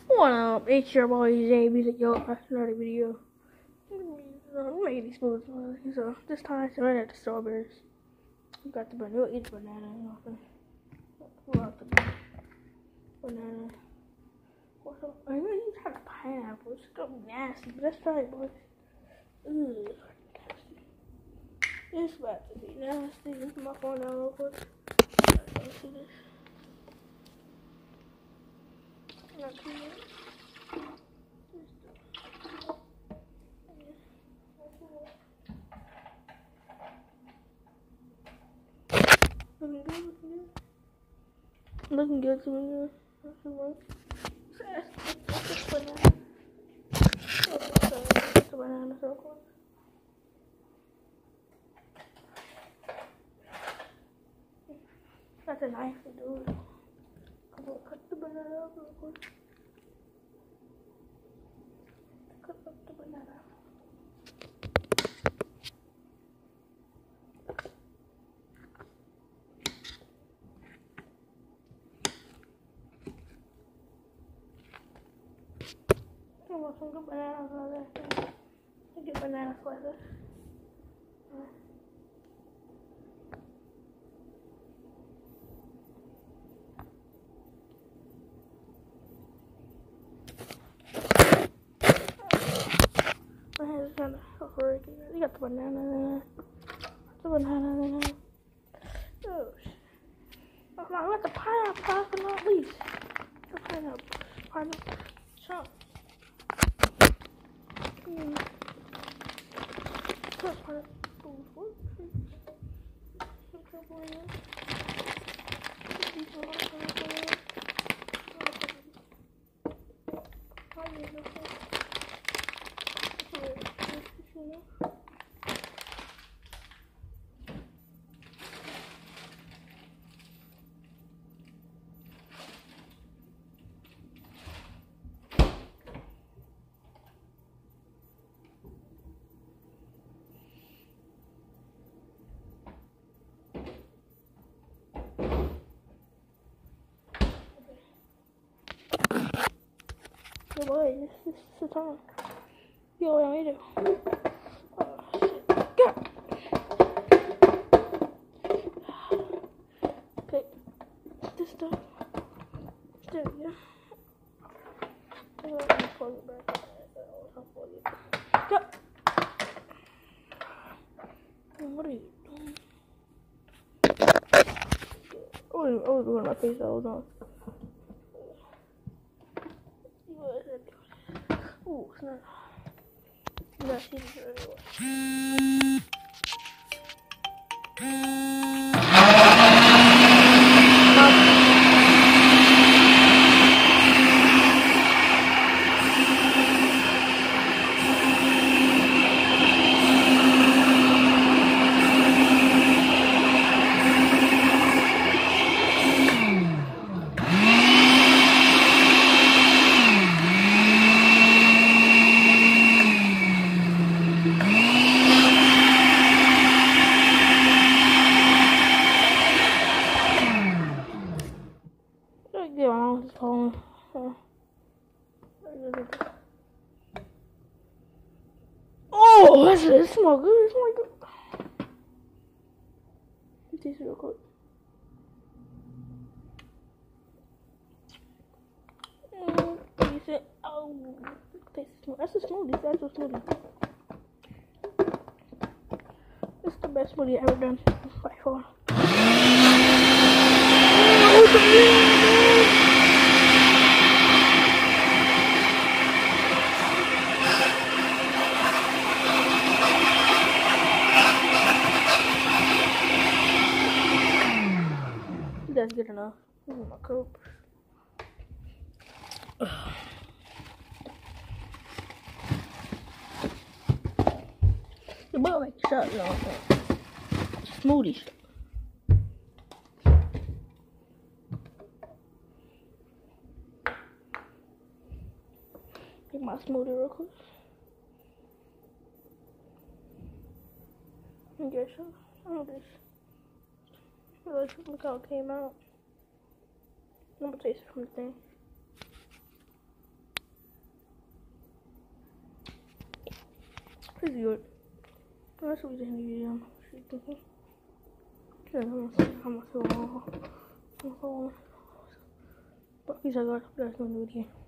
What up? It's your boy JB. Another video. I'm making these smoothies. So this time I ran out the strawberries. We got the banana. We'll eat the banana. We'll have the banana. What's up? I really need to have the pineapple. It's gonna be nasty, but let's try it, boys. Ugh. It's about to be nasty. Let's put my phone down real quick. Let's see this. Not too much. Looking good to me. That's the one. That's banana. That's the banana so close. That's a knife to do it. I'm gonna cut the banana up real quick. Cut up the banana. I want some good bananas on there. I get banana slices. My hand's kind of hurry. You got the banana in there. The banana in there. Oh shit. Oh no, we got the pineapple, last but not least. The pineapple. Pineapple. Chop. Yo, boy, this is the time. Yo, what am I do? Oh, shit. Go! Okay. This stuff. There we go. I'm gonna plug it back. Go! What are you doing? I was doing my face all the time. Ooh, it's not. You gotta see this anyway. Yeah, I'm just calling. Oh, it smells good. It smells good. Let me taste it real quick. Decent. Oh, taste the smoothie. That's a smoothie. That's a smoothie. It's the best smoothie I've ever done by far. That's good enough. This is my cup. The boy like shot y'all. Smoothie shot. Take my smoothie real quick. I guess so. I don't know this. Look how it came out. I'm gonna taste it from the thing. It's good. That's what we did in the video. I'm gonna see but peace out guys. That's no video.